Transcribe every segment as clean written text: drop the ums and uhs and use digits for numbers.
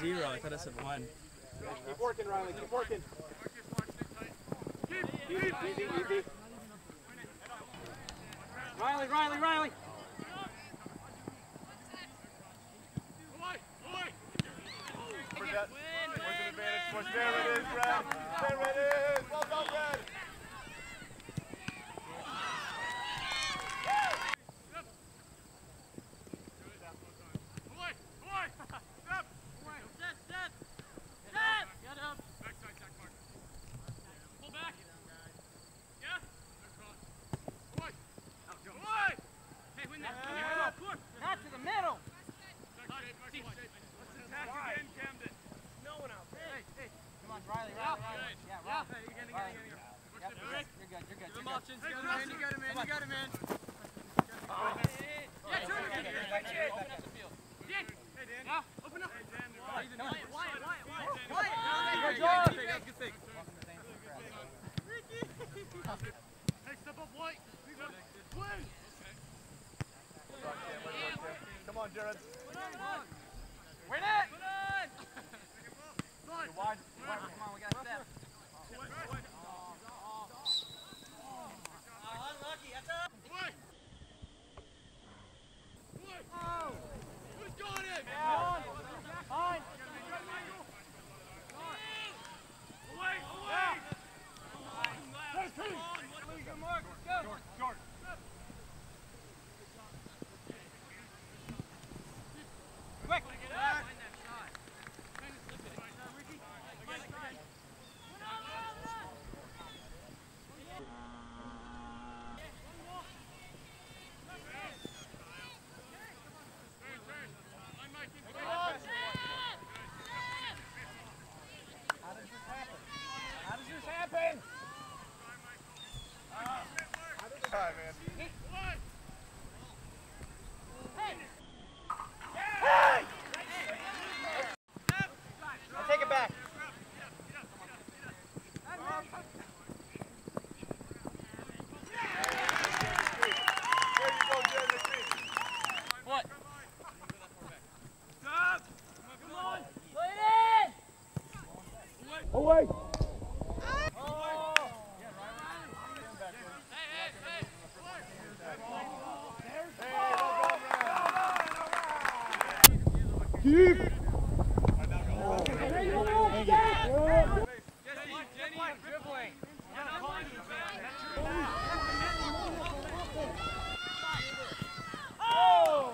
0. I thought it said 1. Keep working, Riley. Keep working. Easy. Riley. There it is, Red. There it is. Well done, Red. Come on, Jared. Win it! You're wide. Come on, we got step. Unlucky, that's up. Who's got it? Fine. Hi, man. I'll take it back. What? Come on! Play it in! Away! Keep! Dribbling. Oh!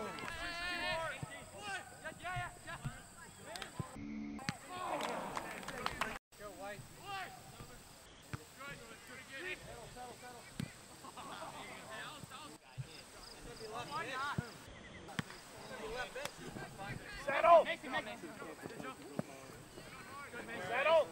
Go White. Settle! Settle!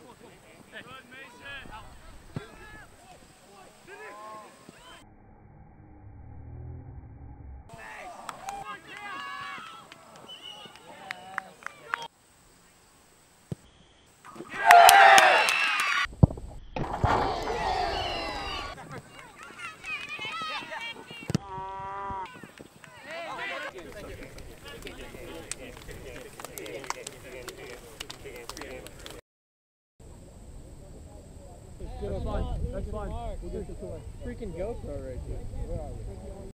That's fine. We'll get this away. Freaking GoPro right here. Where are we?